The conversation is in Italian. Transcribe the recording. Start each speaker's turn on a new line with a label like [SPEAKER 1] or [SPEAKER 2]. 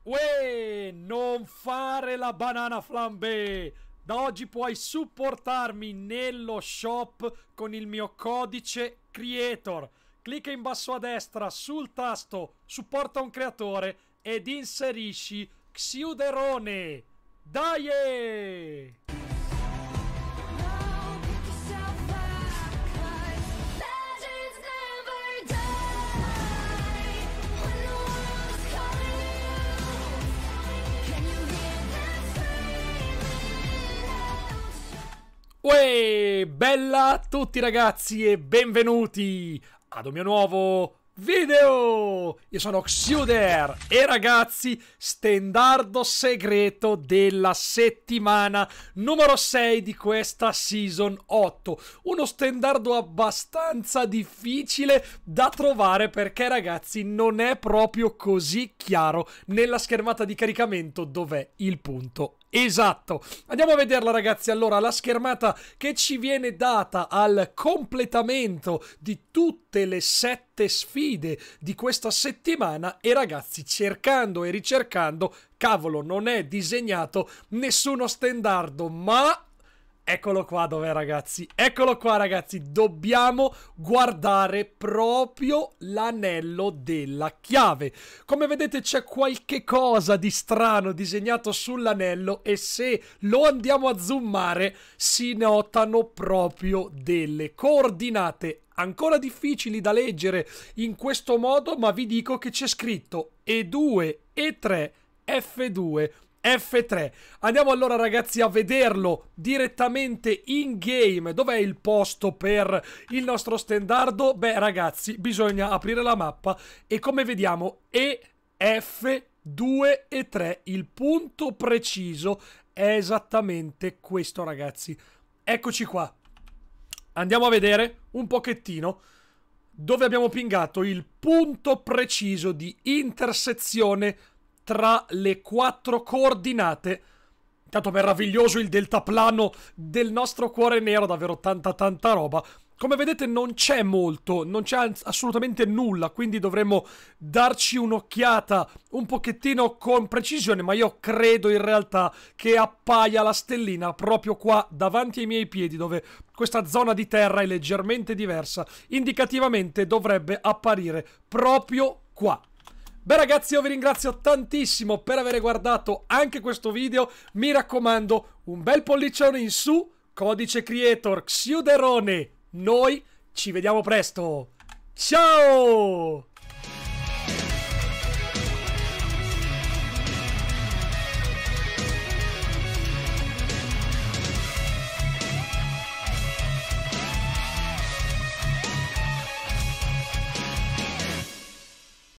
[SPEAKER 1] Uè, non fare la banana flambé! Da oggi puoi supportarmi nello shop con il mio codice creator. Clicca in basso a destra sul tasto supporta un creatore ed inserisci Xiuderone. Dai! Uè, bella a tutti ragazzi e benvenuti ad un mio nuovo video! Io sono Xiuder e ragazzi, stendardo segreto della settimana numero 6 di questa Season 8. Uno stendardo abbastanza difficile da trovare perché ragazzi non è proprio così chiaro nella schermata di caricamento dov'è il punto esatto. Andiamo a vederla ragazzi. Allora, la schermata che ci viene data al completamento di tutte le 7 sfide di questa settimana e ragazzi, cercando e ricercando, cavolo, non è disegnato nessuno stendardo, ma eccolo qua dov'è ragazzi, eccolo qua ragazzi, dobbiamo guardare proprio l'anello della chiave. Come vedete c'è qualche cosa di strano disegnato sull'anello e se lo andiamo a zoomare si notano proprio delle coordinate ancora difficili da leggere in questo modo, ma vi dico che c'è scritto E2, E3, F2, F3. Andiamo allora ragazzi a vederlo direttamente in game. Dov'è il posto per il nostro stendardo? Beh ragazzi, bisogna aprire la mappa e come vediamo E, F, 2 e 3. Il punto preciso è esattamente questo ragazzi. Eccoci qua. Andiamo a vedere un pochettino dove abbiamo pingato il punto preciso di intersezione tra le 4 coordinate. Tanto meraviglioso il deltaplano del nostro cuore nero, davvero tanta roba. Come vedete non c'è molto, non c'è assolutamente nulla, quindi dovremmo darci un'occhiata un pochettino con precisione, ma io credo in realtà che appaia la stellina proprio qua davanti ai miei piedi, dove questa zona di terra è leggermente diversa. Indicativamente dovrebbe apparire proprio qua. Beh ragazzi, io vi ringrazio tantissimo per aver guardato anche questo video. Mi raccomando, un bel pollicione in su, codice creator Xiuderone. Noi ci vediamo presto. Ciao!